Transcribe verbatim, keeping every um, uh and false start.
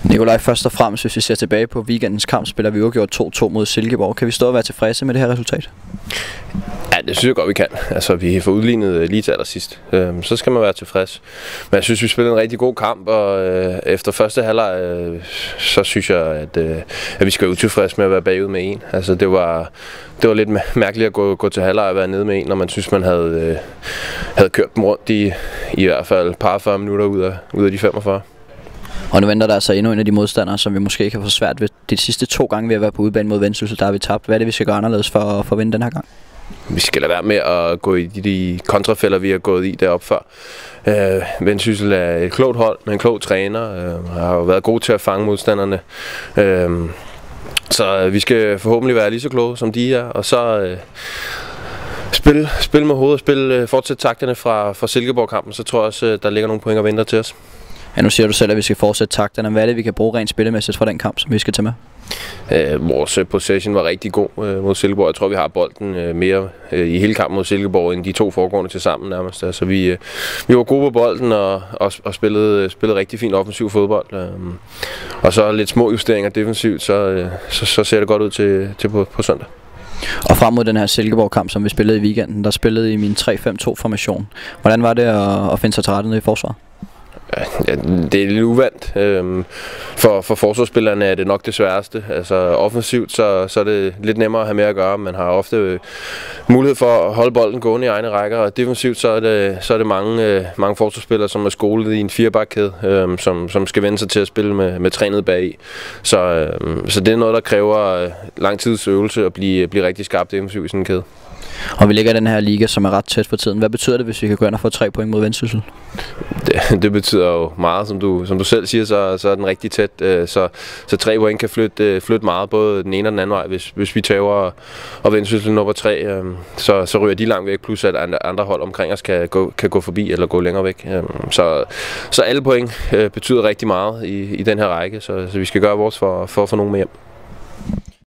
Nikolaj, først og fremmest, hvis vi ser tilbage på weekendens kamp, spiller vi uafgjort to to mod Silkeborg. Kan vi stå og være tilfredse med det her resultat? Ja, det synes jeg godt, vi kan. Altså, vi har fået udlignet lige til allersidst. Øhm, så skal man være tilfreds. Men jeg synes, vi spillede en rigtig god kamp, og øh, efter første halvleg, øh, så synes jeg, at, øh, at vi skal være utilfredse med at være bagud med en. Altså, det var, det var lidt mærkeligt at gå, gå til halvleg og være nede med en, når man synes, man havde, øh, havde kørt dem rundt i, i hvert fald et par fyrre minutter ud af, ud af de femogfyrre. Og nu venter der altså endnu en af de modstandere, som vi måske kan få svært ved. De sidste to gange, vi har været på udebane mod Vendsyssel, der har vi tabt. Hvad er det, vi skal gøre anderledes for, for at vinde den her gang? Vi skal lade være med at gå i de, de kontrafælder, vi har gået i deroppe før. Øh, Vendsyssel er et klogt hold med en klog træner, øh, har jo været god til at fange modstanderne. Øh, så vi skal forhåbentlig være lige så kloge, som de er, og så øh, spille, spille med hovedet og spille, fortsætte takterne fra, fra Silkeborg-kampen, så tror jeg også, der ligger nogle point og venter til os. Ja, nu siger du selv, at vi skal fortsætte takterne. Hvad er det, vi kan bruge rent spillemæssigt fra den kamp, som vi skal tage med? Øh, vores possession var rigtig god øh, mod Silkeborg. Jeg tror, vi har bolden øh, mere øh, i hele kampen mod Silkeborg, end de to foregående til sammen nærmest. Altså, vi, øh, vi var gode på bolden og, og, og spillede, spillede rigtig fint offensiv fodbold. Øh, og så lidt små justeringer defensivt, så, øh, så, så ser det godt ud til, til på, på søndag. Og frem mod den her Silkeborg-kamp, som vi spillede i weekenden, der spillede I min tre fem to formation. Hvordan var det at, at finde sig til rette nede i forsvaret? Ja, det er lidt uvandt. Øhm, for, for forsvarsspillerne er det nok det sværeste. Altså offensivt, så, så er det lidt nemmere at have med at gøre. Man har ofte øh, mulighed for at holde bolden gående i egne rækker, og defensivt, så er det, så er det mange, øh, mange forsvarsspillere, som er skolet i en firebakkæde, øh, som, som skal vende sig til at spille med, med trænet bagi. Så, øh, så det er noget, der kræver øh, lang tids øvelse at blive, blive rigtig skarpt defensivt i sådan en kæde. Og vi ligger i den her liga, som er ret tæt for tiden. Hvad betyder det, hvis vi kan gå ind og få tre point mod Vendsyssel? Det, det betyder jo meget, som du, som du selv siger, så, så er den rigtig tæt. Så, så tre point kan flytte, flytte meget, både den ene og den anden vej. Hvis, hvis vi tager og Vendsyssel nummer tre, så, så ryger de langt væk, plus at andre hold omkring os kan gå, kan gå forbi eller gå længere væk. Så, så alle point betyder rigtig meget i, i den her række, så, så vi skal gøre vores for, for at få nogen med hjem.